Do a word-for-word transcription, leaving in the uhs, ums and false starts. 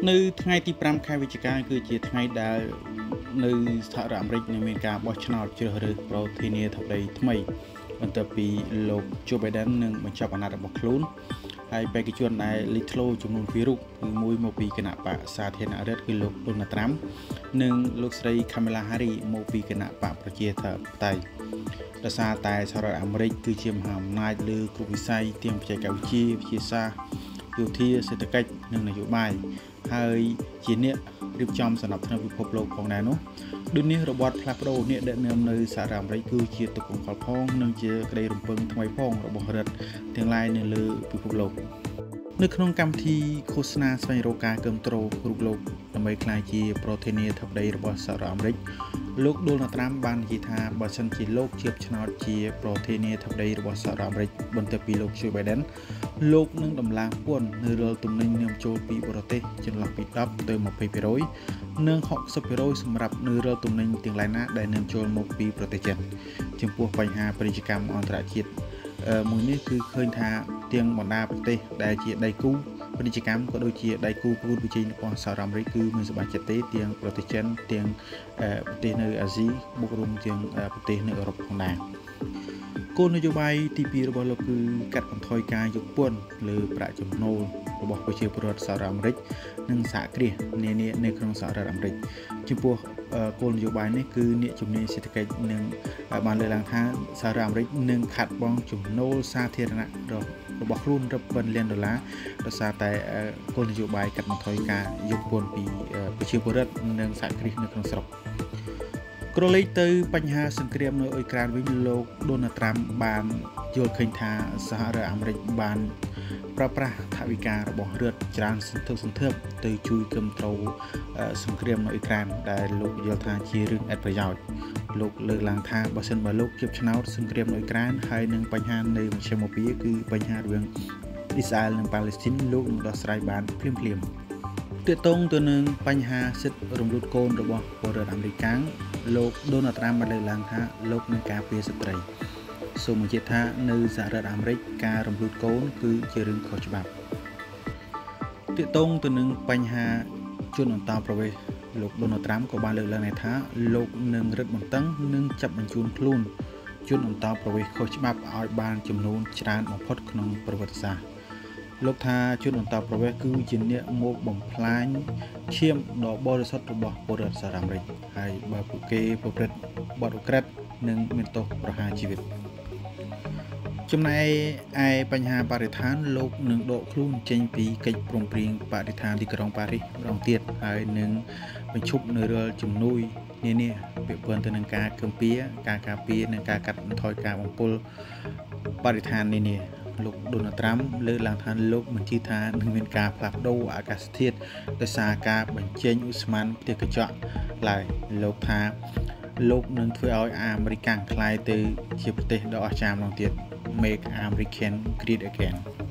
នៅថ្ងៃទីប្រាំខែវិច្ឆិកាគឺជាថ្ងៃដែលនៅសហរដ្ឋអាមេរិកនឹងមានការបោះឆ្នោតជ្រើសរើសប្រធានាធិបតីថ្មីបន្ទាប់ពីលោក Joe Biden នឹងបញ្ចប់អាណត្តិរបស់ខ្លួនហើយបេក្ខជនដែលលេចធ្លោចំនួនពីររូបគឺមួយមកពីគណៈបកសាធារណរដ្ឋគឺលោក Donald Trump និងលោកស្រី Kamala Harris មកពីគណៈបកប្រជាធិបតេយ្យដោយសារតែសហរដ្ឋអាមេរិកគឺជាមហាអំណាចលើគ្រប់វិស័យទាំងបច្ចេកវិទ្យាវិទ្យាសាស្ត្រយោធាសេដ្ឋកិច្ចនិងនយោបាយហើយជាអ្នករៀបចំសន្តិភាពពិភពលោកផងដែរនោះដូចនេះរបបផ្លាស់ប្ដូរអ្នកដឹកនាំនៅសហរដ្ឋអាមេរិកគឺជាទុកកង្វល់ផងនិងជាក្តីរំពឹងថ្មីផងរបស់រដ្ឋទាំងឡាយនៅលើពិភពលោកនៅក្នុងកម្មវិធីឃោសនាស្វែងរកការគាំទ្រគ្រប់លោកដើម្បីក្លាយជាប្រធានាធិបតីរបស់សហរដ្ឋអាមេរិកលោក Donald Trump បាននិយាយថាបើសិនជាលោកជាឆ្នោតជាប្រធានាធិបតីរបស់សហរដ្ឋអាមេរិកបន្ទាប់ពីលោក Joe Biden លោកនឹងដំឡើងពន្ធនៅរាល់ទំនិញនាំចូលពីបរទេសចន្លោះពីដប់ទៅยี่สิบเปอร์เซ็นต์ និងหกสิบเปอร์เซ็นต์ សម្រាប់នៅរាល់ទំនិញទាំងឡាយណាដែលនាំចូលមកពីប្រទេសចិនចំពោះបញ្ហាពាណិជ្ជកម្មអន្តរជាតិមួយនេះគឺឃើញថាទាំងបណ្ដាប្រទេសដែលជាដៃគូពាណិជ្ជកម្មក៏ដូចជាដៃគូប្រកួតប្រជែងរបស់សហរដ្ឋអាមេរិកគឺមានសមាជិកទេទាំងប្រទេសចិនទាំងប្រទេសនៅអាស៊ីបូករួមទាំងប្រទេសនៅអឺរ៉ុបផងដែរគោលនយោបាយទីពីររបស់លោកគឺកាត់បន្ថយការយកពន្ធលើប្រាក់ចំណូលរបស់ប្រជាពលរដ្ឋសហរដ្ឋអាមេរិកនិងសហគ្រាសនានានៅក្នុងសហរដ្ឋអាមេរិកចំពោះគោលនយោបាយនេះគឺអ្នកជំនាញសេដ្ឋកិច្ចនឹងបានលើកឡើងថាសហរដ្ឋអាមេរិកនឹងខាត់បងចំណូលសាធារណៈរបស់ខ្លួនរាប់ពាន់លានដុល្លារដោយសារតែគោលនយោបាយកាត់បន្ថយការយកពន្ធពីប្រជាពលរដ្ឋនិងសហគ្រាសនៅក្នុងស្រុកក្រឡេកទៅបញ្ហាសង្គ្រាមនៅអ៊ុយក្រែនវិញលោក Donald Trump បានយល់ឃើញថាសហរដ្ឋអាមេរិកបានប្រើប្រាស់ថវិការបស់រដ្ឋច្រើនសន្ធឹកសន្ធាប់ទៅជួយគាំទ្រសង្គ្រាមនៅអ៊ុយក្រែនដែលលោកយល់ថាជារឿងឥតប្រយោជន៍លោកលើកឡើងថាបើសិនបើលោកជាឆ្នោតសង្គ្រាមនៅអ៊ុយក្រែនហើយនឹងបញ្ហានៅមជ្ឈមបូព៌ាគឺបញ្ហារវាងអ៊ីស្រាអែលនិងប៉ាឡេស្ទីនលោកនឹងដោះស្រាយបានភ្លាមៗទាក់ទងទៅនឹងបញ្ហាសិទ្ធិរំលូតកូនរបស់ពលរដ្ឋអាមេរិកលោក Donald Trump បានលើកឡើងថាលោកនឹងការពារស្ត្រីសូមបញ្ជាក់ថានៅសហរដ្ឋអាមេរិកការរំលូតកូនគឺជារឿងខុសច្បាប់ទាក់ទងទៅនឹងបញ្ហាជនអន្តោប្រវេសន៍លោក Donald Trump ក៏បានលើកឡើងថាលោកនឹងរឹតបន្តឹងនិងចាប់បញ្ជូនខ្លួនជនអន្តោប្រវេសន៍ខុសច្បាប់ឲ្យបានចំនួនច្រើនបំផុតក្នុងប្រវត្តិសាស្ត្រលោកថាជនអន្តោប្រវេសន៍គឺជាអ្នកមកបំផ្លាញឈាមដ៏បរិសុទ្ធរបស់ពលរដ្ឋសហរដ្ឋអាមេរិកហើយបើពួកគេប្រព្រឹត្តបទឧក្រិដ្ឋនិងមានទោសប្រហារជីវិតចំណែកឯបញ្ហាបរិស្ថានលោកនឹងដកខ្លួនចេញពីកិច្ចព្រមព្រៀងបរិស្ថានទីក្រុងប៉ារីសម្ដងទៀតហើយនឹងបញ្ឈប់នៅរាល់ជំនួយនានាពាក់ព័ន្ធទៅនឹងការគាំពៀការការពារនិងការកាត់បន្ថយការបំពុលបរិស្ថាននានាលោក Donald Trump លើកឡើងថាលោកបញ្ជាក់ថានឹងមានការផ្លាស់ប្ដូរអាកាសធាតុដោយសារការបញ្ចេញឧស្ម័នផ្ទះកញ្ចក់ឡើយលោកថាលោកនឹងធ្វើឲ្យអាមេរិកក្លាយទៅជាប្រទេសដ៏អស្ចារ្យម្ដងទៀត Make American Great Again